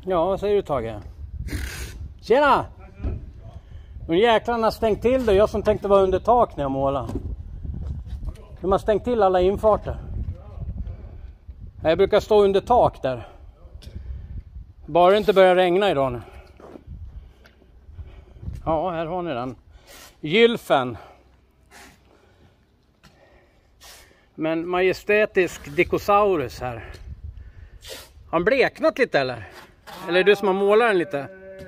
Ja, vad säger du Tage? Tjena! Nu jäklarna har stängt till det. Jag som tänkte vara under tak när jag målar. De har stängt till alla infarter. Jag brukar stå under tak där. Bara det inte börjar regna idag nu. Ja, här har ni den. Gylfen. Men majestätisk Dicosaurus här. Har han bleknat lite eller? Eller är det du som har målat den lite?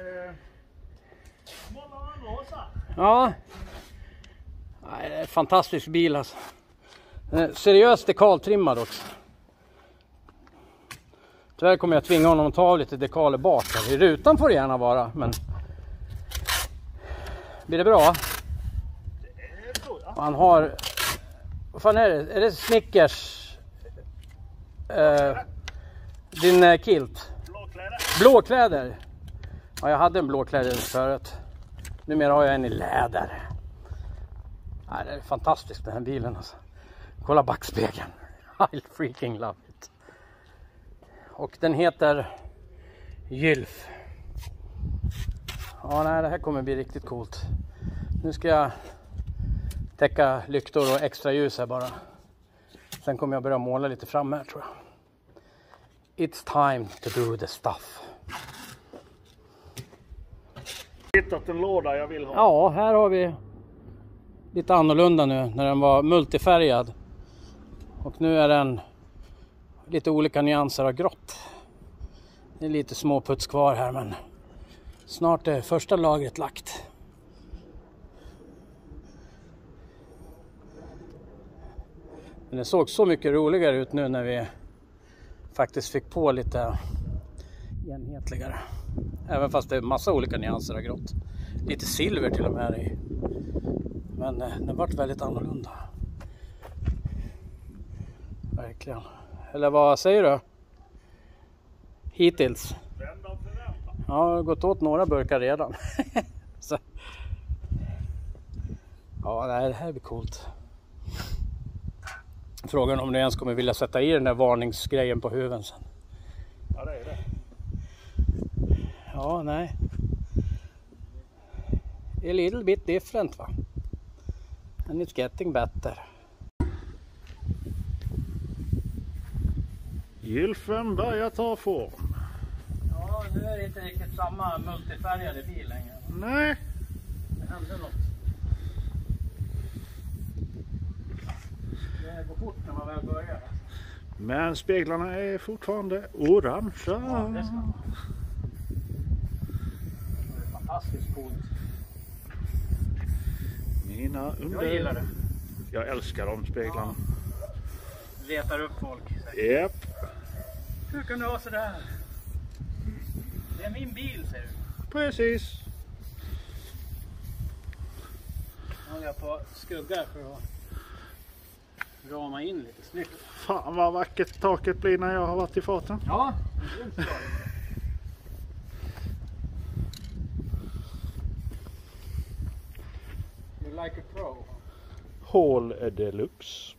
Ja. Nej, det är en fantastisk bil alltså. Seriöst dekaltrimmad också. Tyvärr kommer jag tvinga honom att ta av lite dekaler bak här. I rutan får det gärna vara, men blir det bra? Och han har, vad fan är det? Är det Snickers? Din kilt? Blåkläder. Ja, jag hade en blåkläder förut. Numera har jag en i läder. Ja, det är fantastiskt den här bilen alltså. Kolla backspegeln. I freaking love it. Och den heter Gylf. Ja, nej, det här kommer bli riktigt coolt. Nu ska jag täcka lyktor och extra ljus här bara. Sen kommer jag börja måla lite fram här tror jag. It's time to do the stuff. Hittat en låda jag vill ha. Ja, här har vi lite annorlunda nu när den var multifärgad. Och nu är den lite olika nyanser av grått. Det är lite små puts kvar här men snart är första lagret lagt. Men det såg så mycket roligare ut nu när vi faktiskt fick på lite enhetligare. Även fast det är massa olika nyanser av grått. Lite silver till och med i. Men det varit väldigt annorlunda. Verkligen. Eller vad säger du? Hittills. Ja, jag har gått åt några burkar redan. Så. Ja, det här blir coolt. Frågan om du ens kommer vilja sätta i den där varningsgrejen på huven sen. Ja, det är det. Ja, nej. A little bit different va? And it's getting better. Gylfen börjar ta form. Ja, nu är det inte riktigt samma multifärgade bil längre. Nej. Det händer något. Det går fort när man väl börjar. Men speglarna är fortfarande orange. Ja, det ska man. Det är fantastiskt coolt. Mina under... Jag gillar det. Jag älskar de speglarna. Ja. Letar upp folk. Japp. Hur kan du ha sådär? Det är min bil, säger du. Precis. Nu håller jag på skuggar för att rama in lite snyggt. Fan vad vackert taket blir när jag har varit i farten. Ja, det är inte så. You like a pro. Hall deluxe.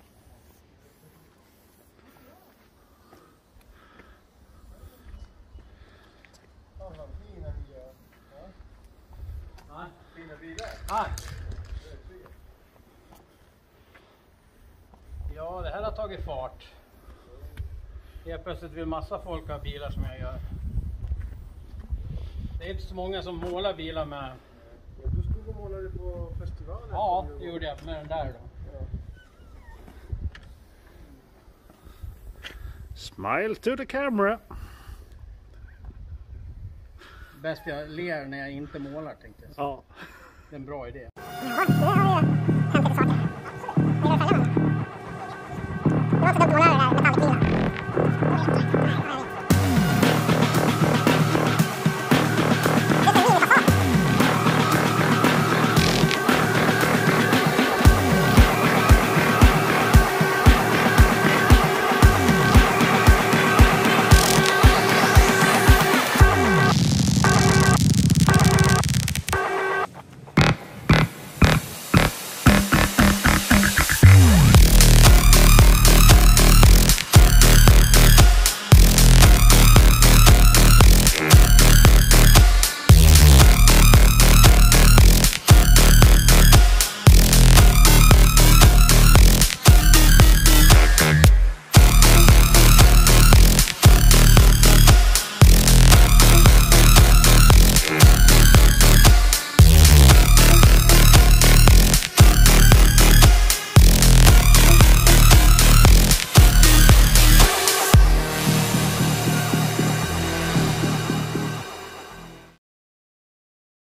Ja, det här har tagit fart. Helt plötsligt vill massa folk ha bilar som jag gör. Det är inte så många som målar bilar med... Ja, du stod och målade på festivalen. Ja, det gjorde jag med den där då. Ja. Smile to the camera. Bäst jag ler när jag inte målar, tänkte jag. Ja. Det är en bra idé. Det var inte dumt att måla det där metallic.